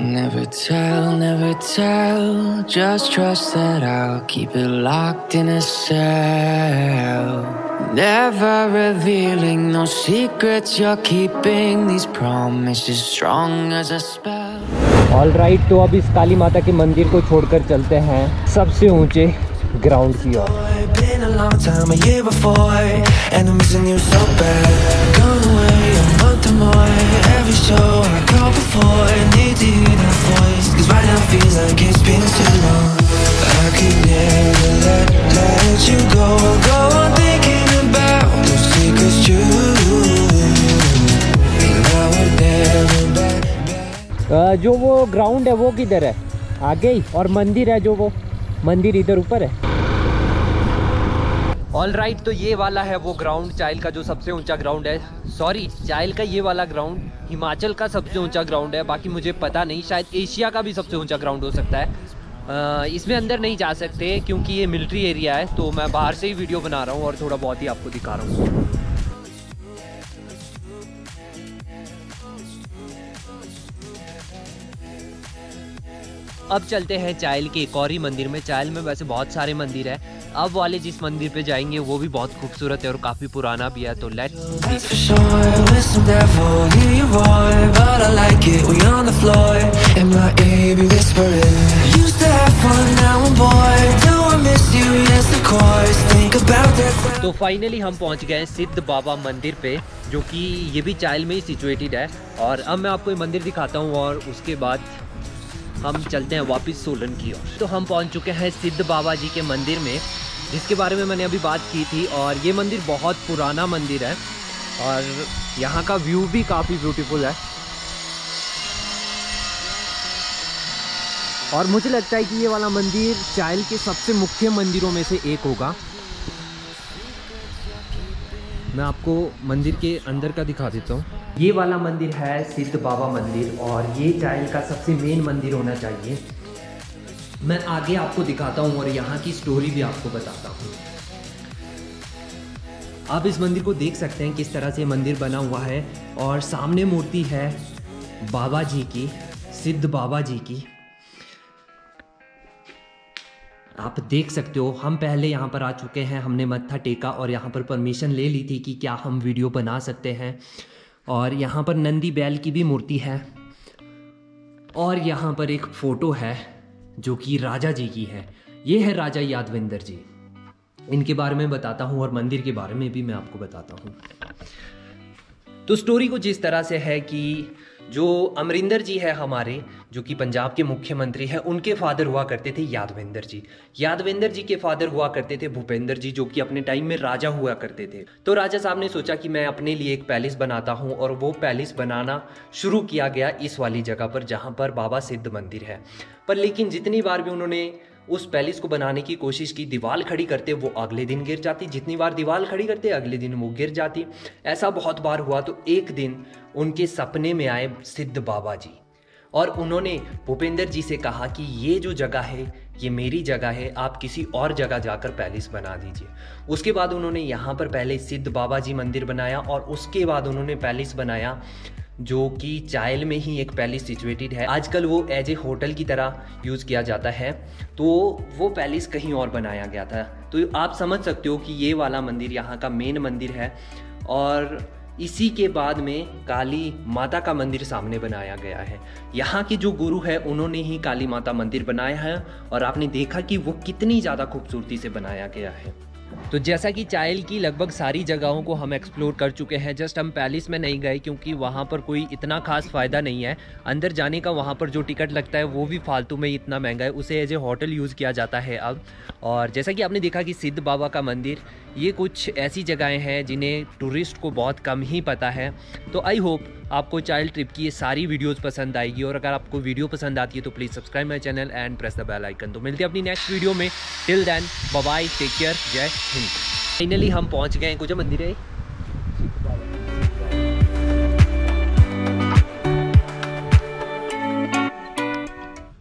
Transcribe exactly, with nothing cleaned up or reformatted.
Never tell, never tell. Just trust that I'll keep it locked in a cell. Never revealing no secrets you're keeping. These promises strong as a spell. All right, तो अब इस काली माता के मंदिर को छोड़कर चलते हैं सबसे ऊंचे ग्राउंड की ओर। जो वो ग्राउंड है वो किधर है? आगे ही। और मंदिर है जो वो मंदिर इधर ऊपर है। ऑल राइट, तो ये वाला है वो ग्राउंड, चाइल का जो सबसे ऊंचा ग्राउंड है। सॉरी, चाइल का ये वाला ग्राउंड हिमाचल का सबसे ऊंचा ग्राउंड है। बाकी मुझे पता नहीं, शायद एशिया का भी सबसे ऊंचा ग्राउंड हो सकता है। आ, इसमें अंदर नहीं जा सकते क्योंकि ये मिलिट्री एरिया है, तो मैं बाहर से ही वीडियो बना रहा हूँ और थोड़ा बहुत ही आपको दिखा रहा हूँ। अब चलते हैं चाइल के एक और ही मंदिर में। चाइल में वैसे बहुत सारे मंदिर है, अब वाले जिस मंदिर पे जाएंगे वो भी बहुत खूबसूरत है और काफी पुराना भी है। तो लेट्स तो फाइनली हम पहुंच गए सिद्ध बाबा मंदिर पे, जो कि ये भी चाइल में ही सिचुएटेड है। और अब मैं आपको ये मंदिर दिखाता हूँ और उसके बाद हम चलते हैं वापस सोलन की ओर। तो हम पहुंच चुके हैं सिद्ध बाबा जी के मंदिर में, जिसके बारे में मैंने अभी बात की थी। और ये मंदिर बहुत पुराना मंदिर है और यहाँ का व्यू भी काफ़ी ब्यूटीफुल है। और मुझे लगता है कि ये वाला मंदिर चाइल के सबसे मुख्य मंदिरों में से एक होगा। मैं आपको मंदिर के अंदर का दिखा देता हूँ। ये वाला मंदिर है सिद्ध बाबा मंदिर और ये चाइल का सबसे मेन मंदिर होना चाहिए। मैं आगे आपको दिखाता हूँ और यहाँ की स्टोरी भी आपको बताता हूँ। आप इस मंदिर को देख सकते हैं किस तरह से मंदिर बना हुआ है। और सामने मूर्ति है बाबा जी की, सिद्ध बाबा जी की, आप देख सकते हो। हम पहले यहाँ पर आ चुके हैं, हमने मत्था टेका और यहाँ पर परमिशन ले ली थी कि क्या हम वीडियो बना सकते हैं। और यहाँ पर नंदी बैल की भी मूर्ति है और यहाँ पर एक फ़ोटो है जो कि राजा जी की है। ये है राजा यादवेंद्र जी। इनके बारे में बताता हूँ और मंदिर के बारे में भी मैं आपको बताता हूँ। तो स्टोरी कुछ इस तरह से है कि जो अमरिंदर जी है हमारे, जो कि पंजाब के मुख्यमंत्री हैं, उनके फादर हुआ करते थे यादवेंद्र जी। यादवेंद्र जी के फादर हुआ करते थे भूपेंद्र जी, जो कि अपने टाइम में राजा हुआ करते थे। तो राजा साहब ने सोचा कि मैं अपने लिए एक पैलेस बनाता हूं और वो पैलेस बनाना शुरू किया गया इस वाली जगह पर जहां पर बाबा सिद्ध मंदिर है। पर लेकिन जितनी बार भी उन्होंने उस पैलेस को बनाने की कोशिश की, दीवार खड़ी करते वो अगले दिन गिर जाती, जितनी बार दीवार खड़ी करते अगले दिन वो गिर जाती। ऐसा बहुत बार हुआ। तो एक दिन उनके सपने में आए सिद्ध बाबा जी और उन्होंने भूपेंद्र जी से कहा कि ये जो जगह है ये मेरी जगह है, आप किसी और जगह जाकर पैलेस बना दीजिए। उसके बाद उन्होंने यहाँ पर पहले सिद्ध बाबा जी मंदिर बनाया और उसके बाद उन्होंने पैलेस बनाया जो कि चाइल में ही एक पैलेस सिचुएटेड है। आजकल वो एज ए होटल की तरह यूज़ किया जाता है। तो वो पैलेस कहीं और बनाया गया था। तो आप समझ सकते हो कि ये वाला मंदिर यहाँ का मेन मंदिर है। और इसी के बाद में काली माता का मंदिर सामने बनाया गया है। यहाँ के जो गुरु है उन्होंने ही काली माता मंदिर बनाया है और आपने देखा कि वो कितनी ज़्यादा खूबसूरती से बनाया गया है। तो जैसा कि चाइल की लगभग सारी जगहों को हम एक्सप्लोर कर चुके हैं। जस्ट हम पैलेस में नहीं गए क्योंकि वहाँ पर कोई इतना खास फ़ायदा नहीं है अंदर जाने का। वहाँ पर जो टिकट लगता है वो भी फालतू में इतना महंगा है, उसे एज ए होटल यूज़ किया जाता है अब। और जैसा कि आपने देखा कि सिद्ध बाबा का मंदिर, ये कुछ ऐसी जगहें हैं जिन्हें टूरिस्ट को बहुत कम ही पता है। तो आई होप आपको चाइल्ड ट्रिप की ये सारी वीडियोस पसंद आएगी। और अगर आपको वीडियो पसंद आती है तो please subscribe my channel and press the bell icon. तो मिलते हैं अपनी नेक्स्ट वीडियो में। Till then bye bye, take care, Jai Hind. Finally हम पहुंच गए हैं। कुछ मंदिर है